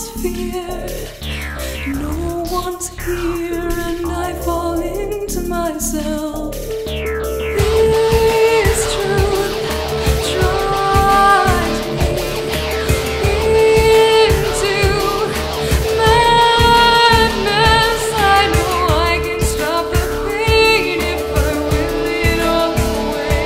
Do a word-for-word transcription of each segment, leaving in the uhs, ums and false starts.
fear. No one's here and I fall into myself. This truth drives me into madness. I know I can stop the pain if I will it all away.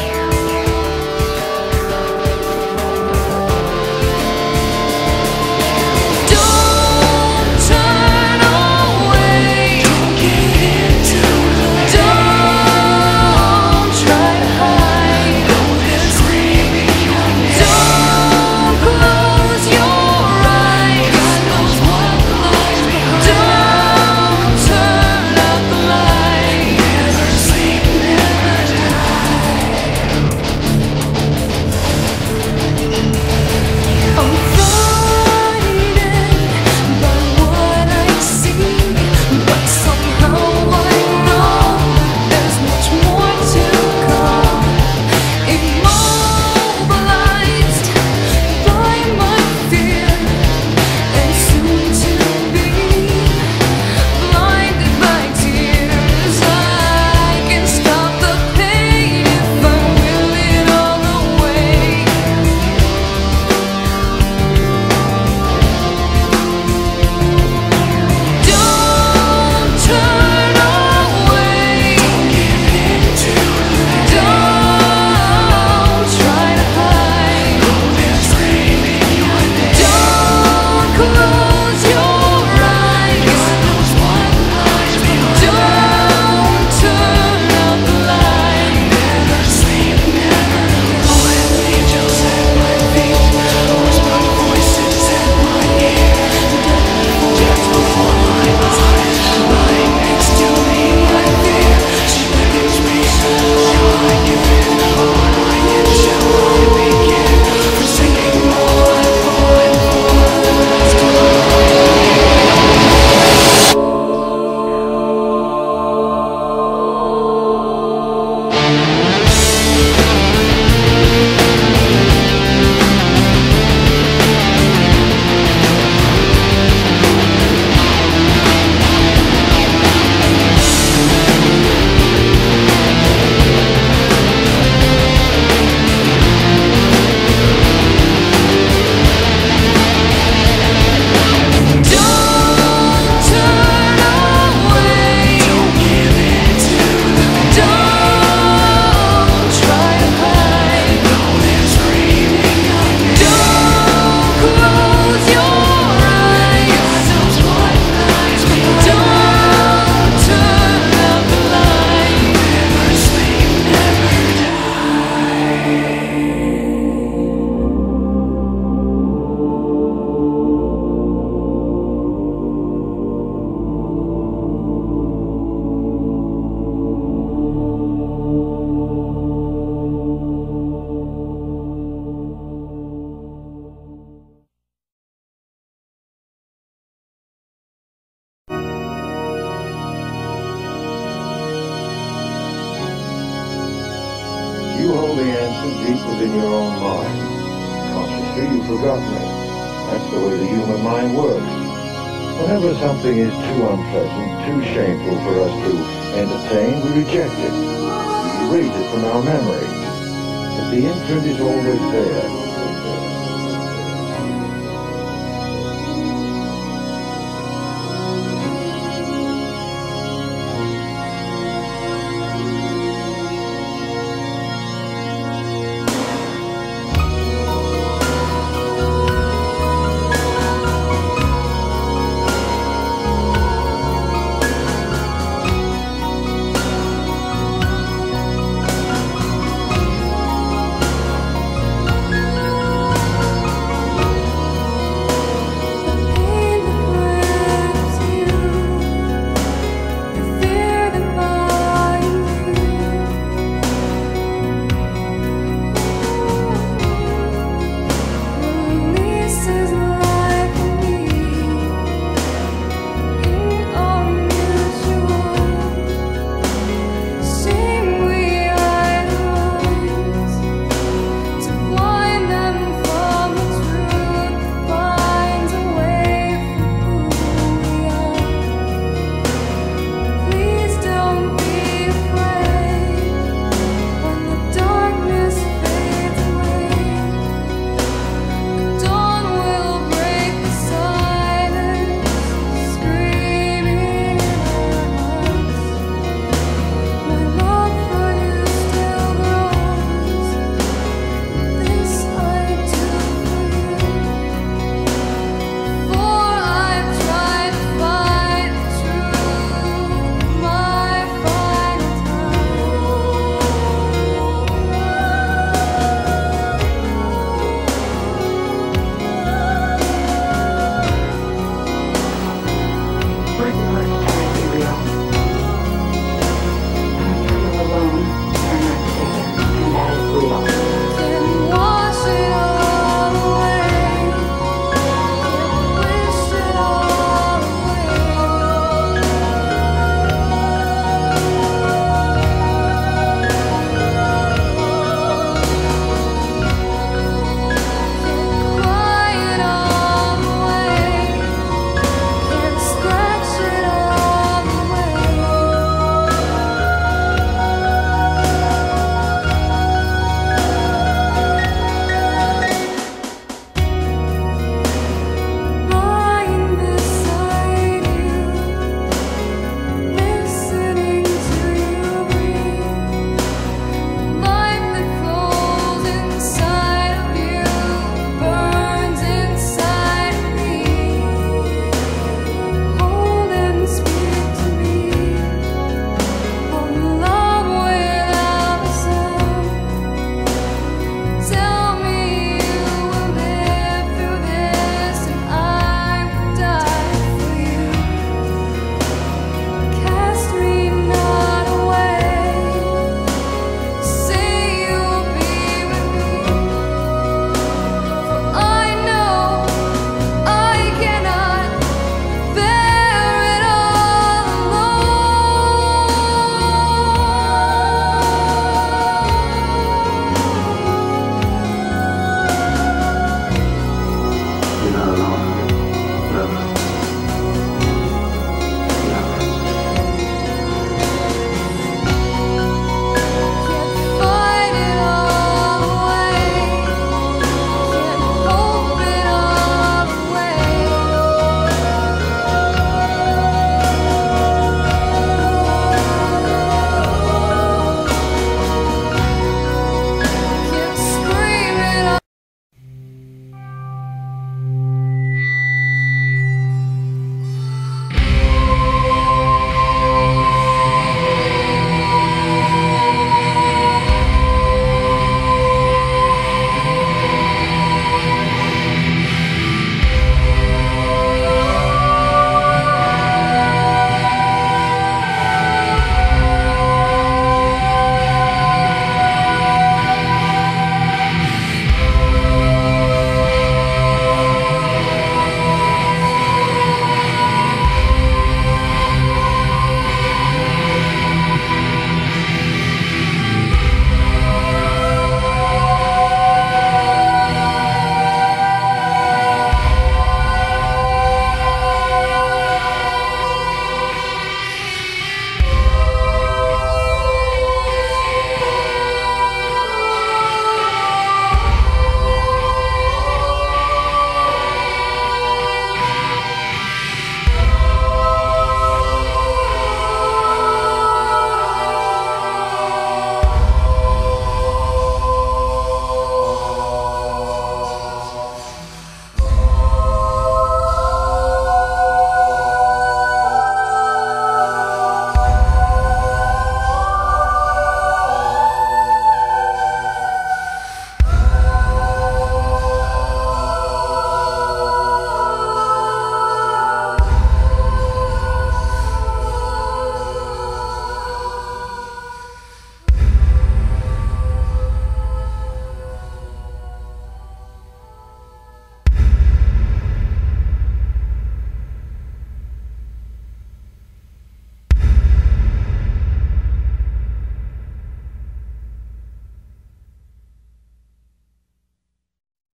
Don't turn away. Don't get into love. Don't try to hide. Go there screaming your name. Don't close your eyes. God knows what lies behind. Don't turn out the light. Never sleep, never die. I'm frightened by what I see, but somehow I know there's much more to come. Immobilized by my fear, and soon to be blinded by tears. I can stop the pain if I will it all away. Don't turn away. Don't get into love. Don't try to hide. Go there screaming your name. Don't close your eyes. God knows what lies behind. Don't turn out the light. Never sleep, never die. When angels at my feet, whispered voices at my ear. Just before my eyes, lying next to me, I fear. She beckons me, shall I give in? All I am, shall I begin? Forsaking all I've fallen for. Don't turn away. Don't give in to love. Don't try to hide. Go there screaming your name. Don't close your eyes. God knows what lies behind. Don't turn out the light. Never sleep, never You hold the answer deep within your own mind. Consciously, you forgot me. That's the way the human mind works. Whenever something is too unpleasant, too shameful for us to entertain, we reject it. We erase it from our memory. But the imprint is always there. You're not alone.